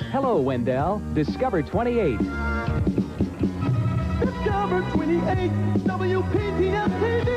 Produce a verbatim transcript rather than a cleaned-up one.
Hello, Wendell. Discover twenty-eight. Discover twenty-eight, W P T F T V.